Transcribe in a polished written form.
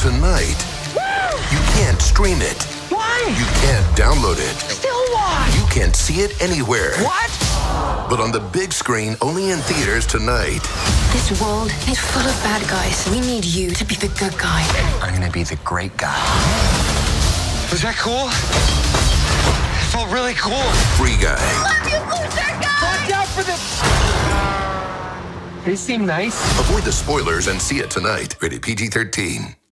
tonight, you can't stream it. Why? You can't download it. Still why? You can't see it anywhere. What? But on the big screen, only in theaters tonight. This world is full of bad guys. We need you to be the good guy. I'm gonna be the great guy. Was that cool? It felt really cool. Free Guy. Love you, Booster Guy! Watch out for this! They seem nice. Avoid the spoilers and see it tonight. Rated PG-13.